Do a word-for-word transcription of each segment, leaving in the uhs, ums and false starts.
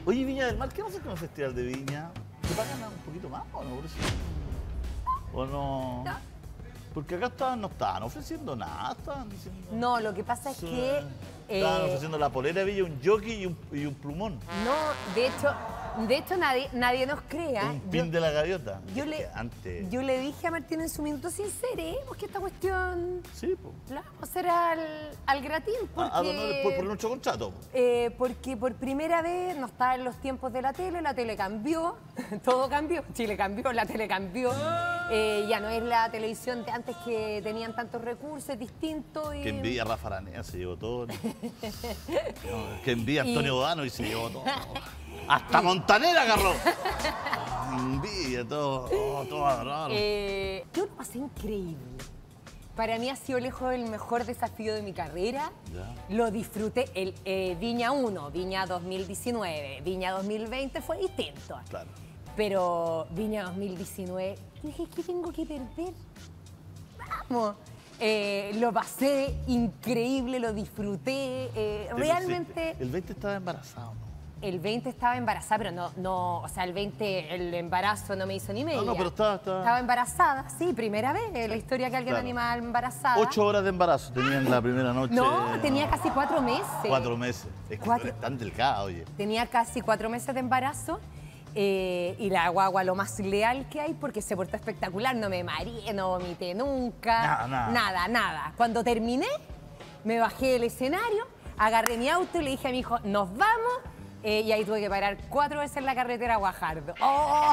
Oye, Viña del Mar, ¿qué pasa con el Festival de Viña? ¿Te pagan un poquito más o no? Por eso? ¿O no? No. Porque acá estaban, no estaban ofreciendo nada, estaban diciendo... No, lo que pasa es Sí. que... Estaban eh, ofreciendo la polera de Villa, un jockey y un, y un plumón. no, de hecho, de hecho nadie, nadie nos crea. Un Yo- pin de la gaviota. Yo Es le, que antes... yo le dije a Martín en su minuto, sinceremos que esta cuestión Sí, pues. la vamos a hacer al, al gratín, porque, A, a donar por, por nuestro contrato. eh, porque por primera vez no estaba en los tiempos de la tele, la tele cambió, todo cambió, Chile cambió, la tele cambió, eh, ya no es la televisión de antes que tenían tantos recursos, es distinto. Y... Que envidia a Rafa Aranea, se llevó todo. No, que envidia a Y- Antonio Bodano y se llevó todo. Hasta Montanera agarró. Envidia, todo, oh, todo agarrado. Eh, yo lo pasé increíble. Para mí ha sido lejos el mejor desafío de mi carrera. Ya. Lo disfruté. El, eh, Viña uno, Viña dos mil diecinueve, Viña dos mil veinte fue distinto. Claro. Pero Viña dos mil diecinueve, dije, ¿qué tengo que perder? Vamos. Eh, lo pasé increíble, lo disfruté. eh, Te realmente... pusiste- El veinte estaba embarazado, ¿no? El veinte estaba embarazada, pero no, no, o sea, el veinte, el embarazo no me hizo ni media. No, no, pero estaba- estaba- Estaba embarazada, sí, primera vez en la historia que alguien Claro. anima embarazada. Ocho horas de embarazo tenían la primera noche. No, tenía casi cuatro meses. Cuatro meses. Es que Cuatro- tú eres tan delgada, oye. Tenía casi cuatro meses de embarazo. eh, y la guagua lo más leal que hay porque se portó espectacular. No me mareé, no vomité nunca. Nada, nada. Nada, nada. Cuando terminé, me bajé del escenario, agarré mi auto y le dije a mi hijo, nos vamos. Eh, y ahí tuve que parar cuatro veces en la carretera a Guajardo. ¡Oh!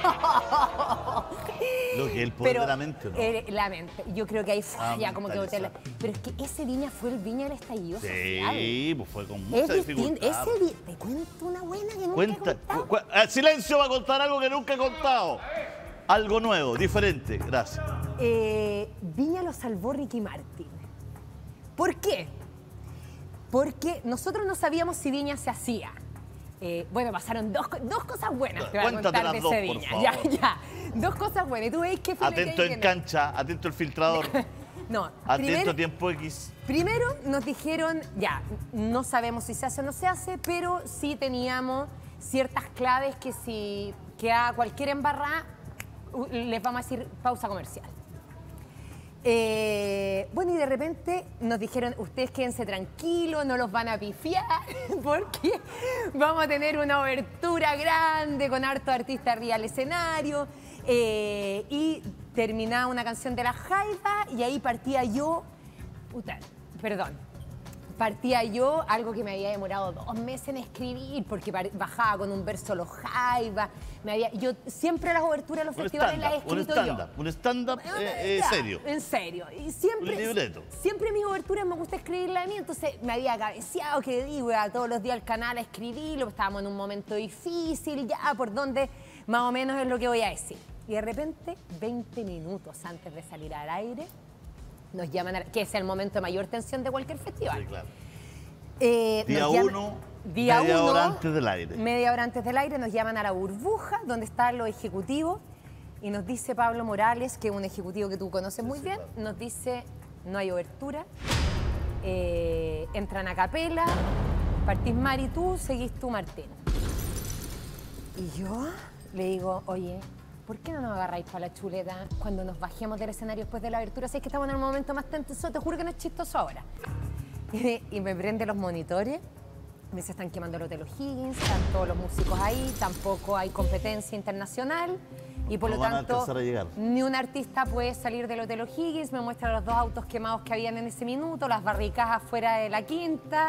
Lo que es el poder Pero, de la mente, ¿no? eh, la mente. Yo creo que ahí fue Ah, ya como que boté la- mentalizar. Pero es que ese Viña fue el Viña del estallido social. Sí, pues fue con Es mucha distinto. dificultad. Ese vi- Te cuento una buena que nunca Cuenta. he contado. cu- cu- ah, silencio, va a contar algo que nunca he contado. Algo nuevo, diferente. Gracias. Eh, Viña lo salvó Ricky Martin. ¿Por qué? Porque nosotros no sabíamos si Viña se hacía. Eh, bueno, pasaron dos, co- dos cosas buenas que voy a Cuéntate contar las de dos, ese por Viña. favor. Ya, ya. Dos cosas buenas. Y tú veis que Atento en cancha, atento el filtrador. No, Atento primero, a tiempo X. primero nos dijeron, ya, no sabemos si se hace o no se hace, pero sí teníamos ciertas claves que si que a cualquier embarrada uh, les vamos a decir pausa comercial. Eh, bueno, y de repente nos dijeron, ustedes quédense tranquilos, no los van a pifiar, porque vamos a tener una obertura grande con harto artista arriba al escenario. Eh, y terminaba una canción de La Jaiba y ahí partía yo, puta, perdón, partía yo algo que me había demorado dos meses en escribir, porque par- bajaba con un verso Los Jaiba, me había, yo siempre las oberturas de los Un festivales las he stand-up, un escrito yo. stand-up, un stand-up eh, eh, Ya, serio. En serio. Y siempre, Un libreto. siempre mis oberturas me gusta escribirla a mí, entonces me había cabeceado que digo, iba todos los días al canal a escribirlo, estábamos en un momento difícil, ya por donde más o menos es lo que voy a decir. Y de repente, veinte minutos antes de salir al aire, nos llaman, a, que es el momento de mayor tensión de cualquier festival. Sí, claro. Eh, Día nos llaman- uno, día media uno, hora antes del aire. Media hora antes del aire nos llaman a la burbuja, donde están los ejecutivos, y nos dice Pablo Morales, que es un ejecutivo que tú conoces muy sí, bien, claro. nos dice, no hay obertura, eh, entran a capela, partís Mari tú, seguís tú Martín. Y yo le digo, oye, ¿por qué no nos agarráis para la chuleta cuando nos bajemos del escenario después de la abertura? Si es que estamos en el momento más tenso, te juro que no es chistoso ahora. Y, y me prende los monitores, me dice, están quemando el Hotel O'Higgins, están todos los músicos ahí, tampoco hay competencia internacional y por No lo van a tanto alcanzar a llegar. ni un artista puede salir del Hotel O'Higgins, me muestra los dos autos quemados que habían en ese minuto, las barricadas afuera de la quinta.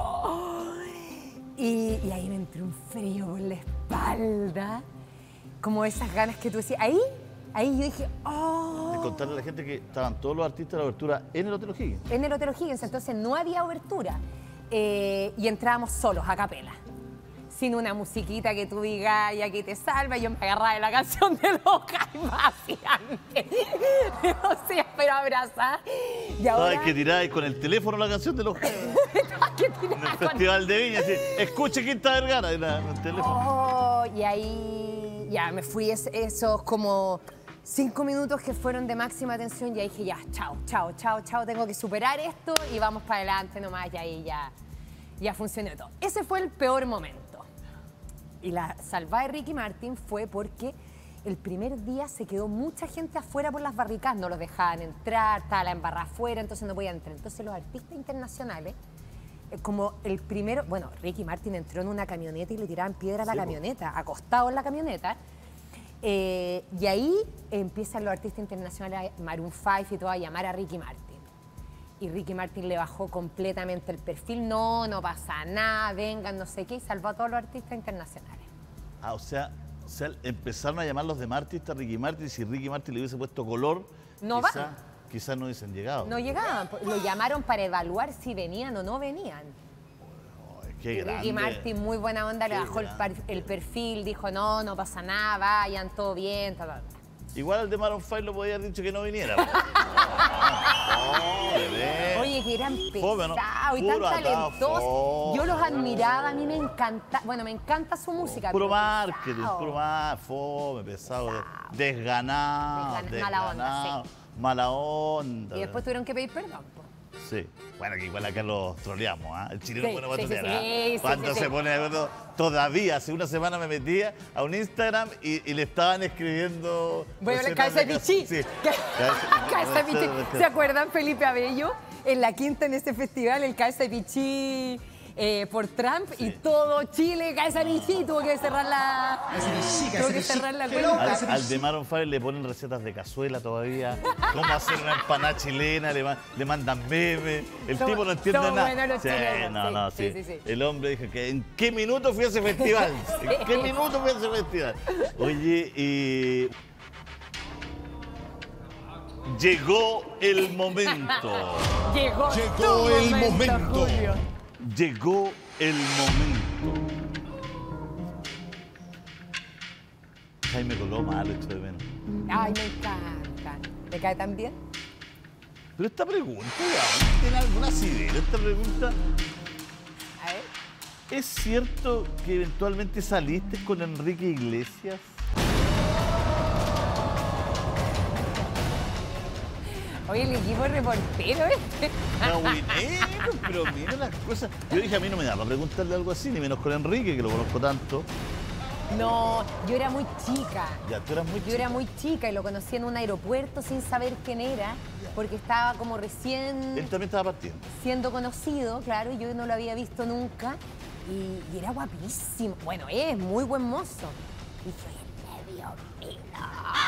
Y, y ahí me entró un frío por la espalda, como esas ganas que tú decías. Ahí, ahí yo dije, oh. De contarle a la gente que estaban todos los artistas de la obertura en el Hotel O'Higgins. En el Hotel O'Higgins, entonces no había obertura. Eh, y entrábamos solos a capela. Sin una musiquita que tú digas, y aquí te salva. Yo me agarraba de la canción de los Jaivas y antes. O sea, pero abrazar. Y ahora... Sabes que tiráis con el teléfono la canción de los que en el Festival de Viña. Así, escuche Quinta Vergara en la- en el teléfono. Oh, y ahí ya me fui es- esos como cinco minutos que fueron de máxima tensión. Y ahí dije, ya, chao, chao, chao, chao, tengo que superar esto y vamos para adelante nomás. Y ahí ya, ya funcionó todo. Ese fue el peor momento. Y la salvada de Ricky Martin fue porque el primer día se quedó mucha gente afuera por las barricadas, no los dejaban entrar, estaba la embarrada afuera, entonces no podían entrar. Entonces los artistas internacionales, eh, como el primero, bueno, Ricky Martin entró en una camioneta y le tiraban piedra a la Sí, camioneta, acostado en la camioneta, eh, y ahí empiezan los artistas internacionales, Maroon cinco y todo, a llamar a Ricky Martin. Y Ricky Martin le bajó completamente el perfil, no, no pasa nada, vengan, no sé qué, y salvó a todos los artistas internacionales. Ah, o sea, o sea, empezaron a llamarlos de artistas Ricky Martin, y si Ricky Martin le hubiese puesto color, No quizá, van. quizás no hubiesen llegado. No llegaban, lo llamaron para evaluar si venían o no venían. Ay, qué Y grande. Ricky Martin, muy buena onda, le Qué bajó el, par- grande. el perfil, dijo, no, no pasa nada, vayan, todo bien, ta, ta, ta. Igual el de Maroon cinco lo podía haber dicho que no viniera. po. No, bebé. Oye, que eran Fome, ¿no? pesados y tan Puro atado, talentosos. fome. Yo los admiraba, a mí me encanta, bueno, me encanta su música. Puro pero marketing, pesado. puro más, fome, pesado, de- Pesado. desganado, Desgana- mala onda, desganado, mala onda. Y después tuvieron que pedir perdón. po. Sí, bueno, que igual acá los troleamos, ¿ah? El chileno Sí, bueno para sí, sí, trolear, ¿ah? sí, sí, Cuando sí, se sí. pone de acuerdo, todavía, hace una semana me metía a un Instagram y, y le estaban escribiendo... Bueno, la recetas cabeza de de pichí. Sí. Cabeza de pichí. ¿Se acuerdan Felipe Abello? En la quinta, en ese festival, el cabeza de pichí eh, por Trump y todo Chile, cabeza de pichí, tuvo que cerrar la... Tuvo que cerrar la cuenta. Al, al de Maroon cinco le ponen recetas de cazuela todavía, cómo hacer una empanada chilena, le, ma- le mandan memes, el Son- tipo no entiende son nada. buenos los Sí, chilenos, no, sí, no, sí, sí. sí, sí. El hombre dijo que ¿en qué minuto fui a ese festival? ¿En qué Sí. minuto fui a ese festival? Oye, y... Llegó el momento. Llegó, Llegó tu el momento. Julio. Llegó el momento. Jaime Coló, malo, esto de menos. Ay, me encanta. ¿Te cae tan bien? Pero esta pregunta, ¿ya? ¿Tiene alguna asidero esta pregunta? A ver. ¿Es cierto que eventualmente saliste con Enrique Iglesias? Oye, el equipo reportero, ¿eh? No, bueno, pero mira las cosas. Yo dije, a mí no me da para preguntarle algo así, ni menos con Enrique, que lo conozco tanto. No, yo era muy chica. Ya, tú eras muy Yo chica. era muy chica y lo conocí en un aeropuerto sin saber quién era, porque estaba como recién Él también estaba partiendo. siendo conocido, claro, y yo no lo había visto nunca. Y, y era guapísimo. Bueno, es muy buen mozo. Y dije, oye, medio pelo.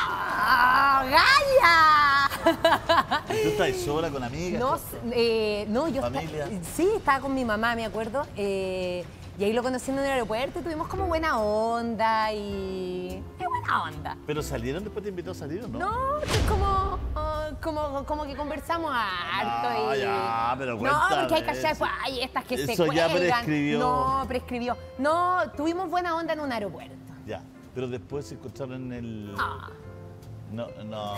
¡Gaya! ¿Y tú estás sola con amigas? No, eh, no, yo esta- ¿Familia? sí, estaba con mi mamá, me acuerdo. eh, y ahí lo conocí en el aeropuerto y tuvimos como buena onda y... y buena onda. ¿Pero salieron después te invitó a salir o no? No, es como, ah, como, como que conversamos harto Ah, y... ya, pero No, cuéntame porque hay que hallar, eso. pues, ay, estas que se Eso ya cuelgan. prescribió. No, prescribió. No, tuvimos buena onda en un aeropuerto. Ya, pero después se encontraron en el... Ah. No, no.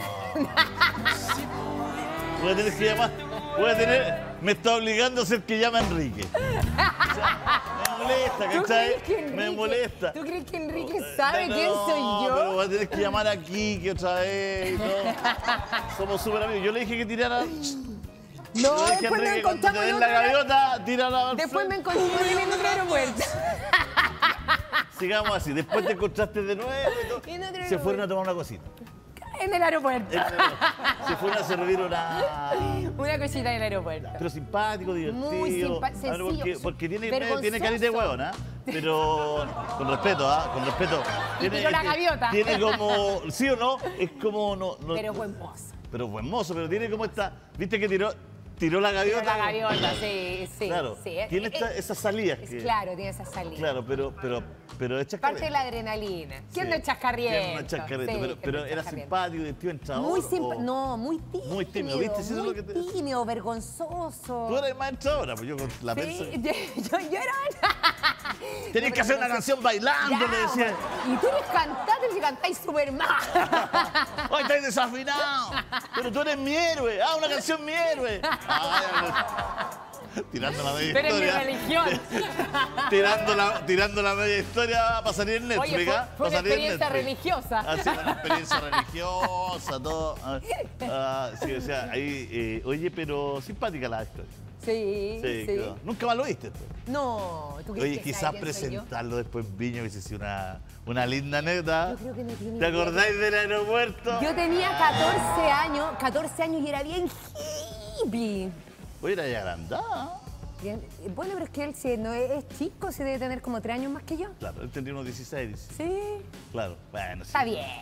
Voy a tener que llamar. Voy a tener. Me está obligando a hacer que llame a Enrique. O sea, me molesta, ¿Tú ¿cachai? crees que Enrique, Me molesta. ¿Tú crees que Enrique sabe No, quién soy yo? Pero voy a tener que llamar a Kike otra vez. y todo. Somos súper amigos. Yo le dije que tirara. No, Yo le dije a después nos Enrique, cuando encontramos te en den la otro gaviota, tírala al Después me frente. encontré con él en otro aeropuerto. Sigamos así. Después te encontraste de nuevo y todo. En otro Se aeropuerto. fueron a tomar una cosita. En el aeropuerto. Se fueron a servir una. Una cosita en el aeropuerto. Pero simpático, divertido. Muy simpa- A ver, sencillo, porque, porque tiene, vergonzoso. tiene carita de hueón, ¿ah? Pero con respeto, ¿ah? Con respeto. Y tiró la gaviota. Tiene como, ¿sí o no? Es como, no, no Pero buen mozo. Pero buen mozo, pero tiene como esta, ¿viste que tiró, tiró la Tiró gaviota? la gaviota, sí, sí. Claro, sí. tiene Es- esta- esas salidas es que... claro, tiene esa salida. Claro, pero, pero, pero es Parte de chascarriento. la adrenalina. ¿Quién Sí. no es chascarriento? ¿Quién no es chascarriento? Sí, pero ¿quién pero no es era chascarriento? simpático, divertido, entrador. Muy simpático. o- No, muy tímido. Muy tímido, ¿viste? Eso es Muy lo que te- tímido, vergonzoso. Tú eres maestra ahora, pues yo con la Sí, persona... yo, yo, yo era... Tenés No, que hacer pero una canción bailando, Ya, le decía. Y tú eres cantante y cantáis súper mal. ¡Hoy estáis desafinado! Pero tú eres mi héroe. ¡Ah, una canción mi héroe! Ay, tirando la media Tú eres mi historia. religión. tirando, la, tirando la media historia para salir en Netflix. Oye, fue, ¿ah? fue Pa' una salir en experiencia Netflix. religiosa. Ah, sí, una experiencia religiosa, todo. Ah, ah, sí, o sea, ahí, eh, oye, pero simpática la historia. Sí, Sí, sí. quedó. Nunca más lo viste. Tú. No, ¿tú crees Oye, que quizás sabe quién soy yo? presentarlo después en Viña hubiese sido una, una linda anécdota. Yo creo que no tiene ¿Te idea. acordáis del aeropuerto? Yo tenía catorce años, catorce años y era bien hippie. Oye, era ya agrandada. Bien, bueno, pero es que él si no es, es chico, se debe tener como tres años más que yo. Claro, él tenía unos dieciséis. Sí, Claro, bueno, sí. está bien.